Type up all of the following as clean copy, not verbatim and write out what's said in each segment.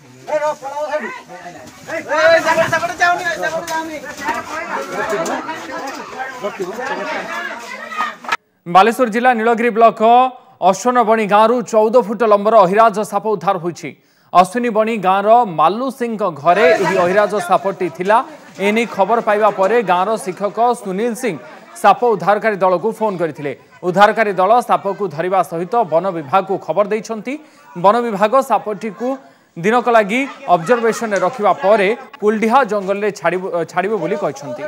बालेश्वर जिला नीलगिरी ब्लॉक अश्वनबणी गांव 14 foot lumbar Ahiraj shop उद्धार होईछि। अश्विनी बणी गांव मालू सिंह घरे यह अहिराज सापटी थिला। एने खबर पाइबा परे गांव शिक्षक सुनील सिंह साप उद्धारकारी दल को फोन करथिले। उद्धारकारी दल साप को धरिबा सहित वन विभाग को खबर दैछंती। वन विभाग सापटी को दिनक लगी ऑब्जर्वेशन रखिबा परे कुलडिहा जंगल में छाड़िबो बोली कहछंती।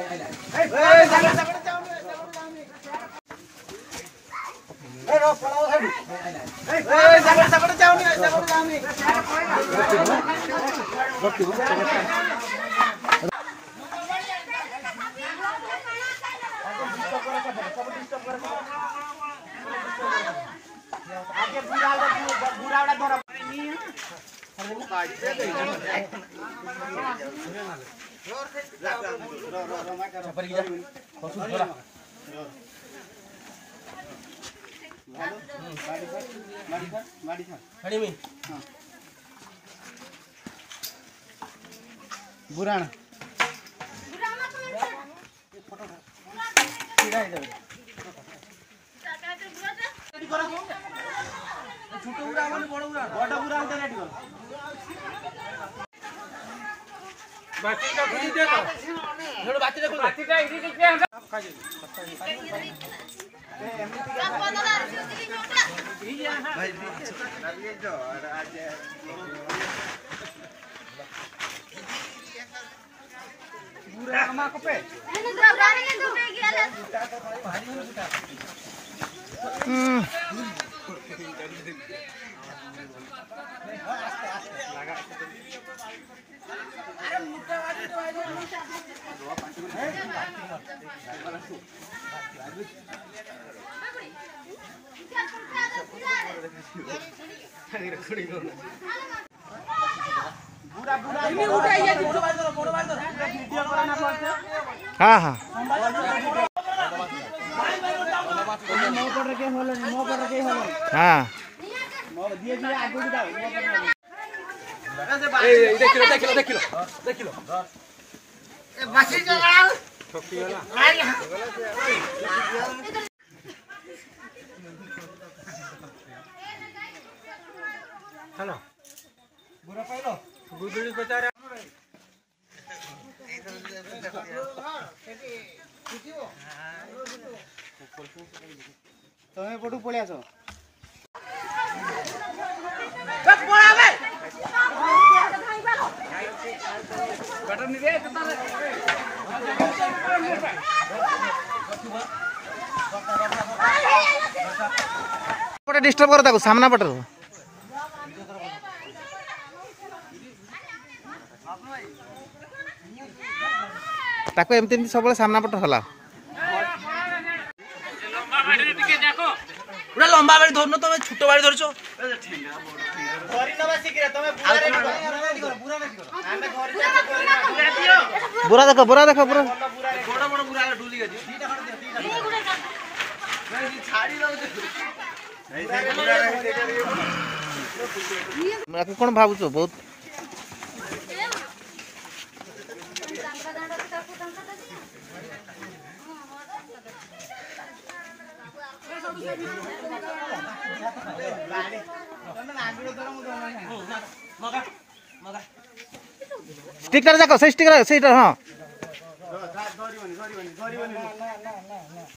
बुराना हाँ हाँ हाँ तुम्हें पटू पड़े आस डिस्टर्ब कर सामना पटर ताको एमती सब सामना पट हला पूरा लंबा बाड़ी धरनो तुम छोट बाड़ी धरछो बुरा देखो बुरा देखो बुरा बड़ बड़ बुरा डुली गजी छाड़ी दउ कोन भाबुछो बहुत स्टिकर जाको से स्टिकर हाँ